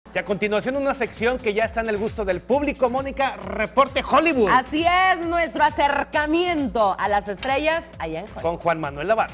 Y a continuación una sección que ya está en el gusto del público, Mónica, Reporte Hollywood. Así es, nuestro acercamiento a las estrellas allá en Hollywood. Con Juan Manuel Navarro.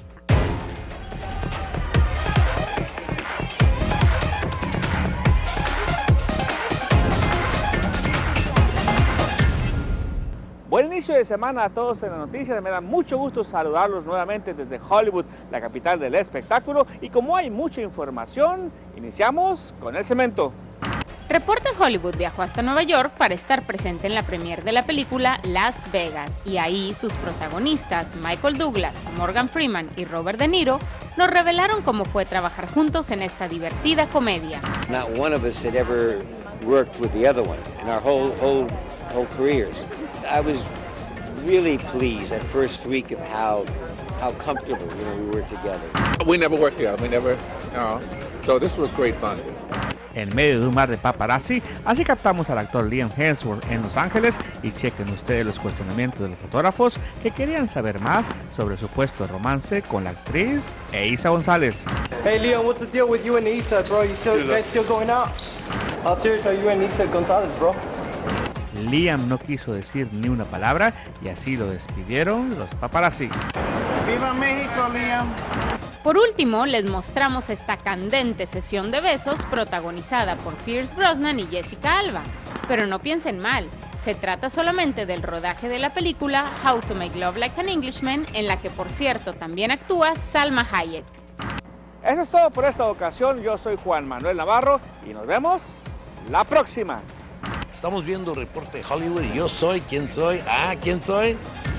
Buen inicio de semana a todos en las noticias. Me da mucho gusto saludarlos nuevamente desde Hollywood, la capital del espectáculo. Y como hay mucha información, iniciamos con el cemento. Reporte Hollywood viajó hasta Nueva York para estar presente en la premiere de la película Las Vegas, y ahí sus protagonistas Michael Douglas, Morgan Freeman y Robert De Niro nos revelaron cómo fue trabajar juntos en esta divertida comedia. Not one of us had ever worked with the other one in our whole careers. I was really pleased that first week of how comfortable we were together. We never worked together. We never, so this was great fun. En medio de un mar de paparazzi, así captamos al actor Liam Hemsworth en Los Ángeles, y chequen ustedes los cuestionamientos de los fotógrafos que querían saber más sobre su supuesto romance con la actriz Eiza González. Hey Liam, what's the deal with you and Eiza, bro? You guys still going out? How serious are you and Eiza González, bro? Liam no quiso decir ni una palabra y así lo despidieron los paparazzi. ¡Viva México, Liam! Por último, les mostramos esta candente sesión de besos protagonizada por Pierce Brosnan y Jessica Alba. Pero no piensen mal, se trata solamente del rodaje de la película How to Make Love Like an Englishman, en la que por cierto también actúa Salma Hayek. Eso es todo por esta ocasión. Yo soy Juan Manuel Navarro y nos vemos la próxima. Estamos viendo Reporte Hollywood y yo soy, ¿quién soy? ¿Quién soy?